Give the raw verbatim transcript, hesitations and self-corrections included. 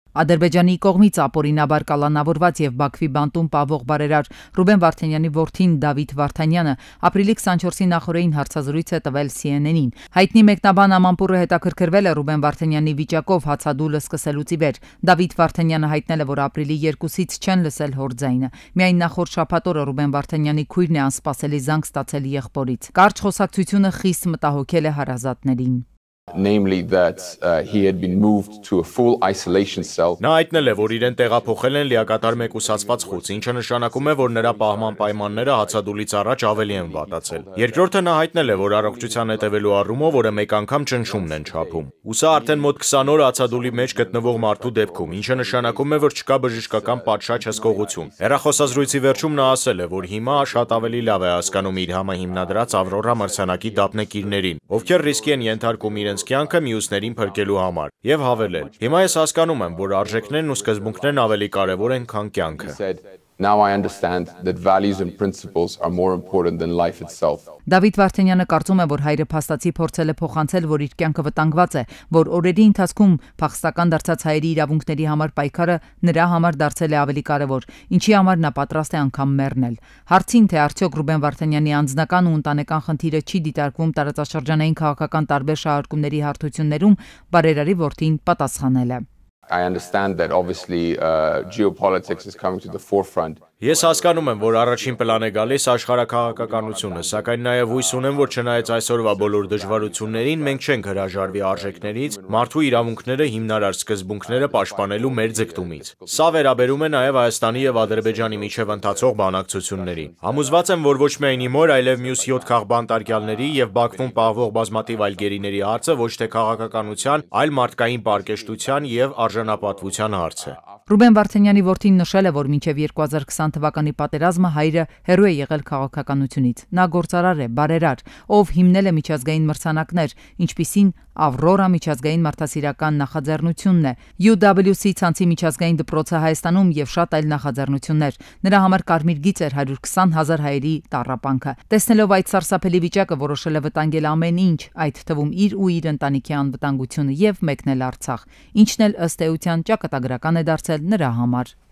Ադրբեջանի կողմից ապօրինաբար կալանավորված եւ Բաքվի բանտում պահվող բարերար Ռուբեն Վարդանյանի որդին Դավիթ Վարդանյանը ապրիլի քսանչորսի նախօրեին հարցազրույց է տվել C N N-ին։ Հայտնի մեկնաբան Ամանպուրը հետաքրքրվել է Ռուբեն Վարդանյանի վիճակով հացադուլը սկսելուց ի վեր։ Դավիթ Վարդանյանը հայտնել է, որ ապրիլի երկուսից չեն լսել հոր ձայնը։ Միայն նախորդ շաբաթ օրը Ռուբեն Վարդանյանի քույրն է անսպասելի զանգ ստացել եղբորից։ Կարճ խոսակցությունը խիստ մտահոգել է հարազատներին։ Namely that uh, he had been moved to a full isolation cell. Նա հայտնել է, որ իրեն տեղափոխել են լիակատար մեկուսացված խոց, ինչը նշանակում է, որ նրա պահման պայմանները հացադուլից առաջ ավելի են վատացել։ Երկրորդը նա հայտնել է, որ առողջության հետևելու առումով որը մեկ անգամ ճնշումն են չափում։ Ու սա արդեն մոտ քսան օր հացադուլի մեջ գտնվող մարդու դեպքում, ինչը նշանակում է, որ չկա բժշկական պատշաճ հսկողություն։ Հեռախոսազրույցի վերջում նա ասել է, որ հիմա շատ ավելի լավ է հասկանում իր համահիմնադրած Ավրորա մրցանակի դափնեկիրներին, ովքեր ռիսկի են ենթարկում իրենց կյանքը մյուսներին փրկելու համար, եւ հավելել. Հիմա ես հասկանում եմ, որ արժեքներն ու սկզբունքներն ավելի կարևոր են, քան կյանքը։ Now I understand that values and principles are more important than life itself. Դավիթ Վարդանյանը կարծում է, որ հայրը փաստացի փորձել է փոխանցել, որ իր կյանքը վտանգված է, որ օրերի ընթացքում փախստական դարձած հայերի իրավունքների համար պայքարը նրա համար դարձել է ավելի կարևոր, ինչի համար նա պատրաստ է անգամ մեռնել։ Հարցին, թե արդյոք Ռուբեն Վարդանյանի անձնական ու ընտանեկան խնդիրը չի դիտարկվում տարածաշրջանային քաղաքական տարբեր շահարկումների հարթություններում, բարերարի որդին պատասխանել է. I understand that obviously uh, geopolitics is coming to the forefront. Ես հասկանում եմ, որ առաջին պլան է գալիս աշխարհաքաղաքականությունը, սակայն նաև հույս ունեմ, որ չնայած այսօրվա բոլոր դժվարություններին, մենք չենք հրաժարվի արժեքներից, մարդու իրավունքները հիմնարար սկզբունքները պաշտպանելու մեր ձգտումից։ Սա վերաբերում է նաև Հայաստանի եւ Ադրբեջանի միջև ընթացող բանակցություններին։ Համոզված եմ, որ ոչ միայն իմ օր, այլև մյուս յոթ քաղբանտարկյալների եւ Բաքվում պահվող բազմաթիվ այլ գերիների հարցը ոչ թե քաղաքականության, այլ մարդկային պարկեշտության եւ արժանապատվության հարց է։ Ռուբեն Վարդանյանի որդին նշել է, որ մինչև երկու հազար քսան թվականի պատերազմը հայրը հերո է եղել քաղաքականությունից։ Նա գործարար է, բարերար, ով հիմնել է միջազգային մրցանակներ, ինչպիսին Ավրորա միջազգային մարդասիրական նախաձեռնությունն է, U W C ցանցի միջազգային դպրոցը Հայաստանում եւ շատ այլ նախաձեռնություններ։ Նրա համար կարմիր գիծ էր հարյուր քսան հազար հայերի տառապանքը։ Տեսնելով այդ սարսափելի վիճակը, որոշել է վտանգել ամեն ինչ, այդ թվում իր ու իր ընտանիքի անվտանգությունը եւ մեկնել Արցախ, ինչն էլ ըստ էության ճակատագրական է դարձել նրա համար։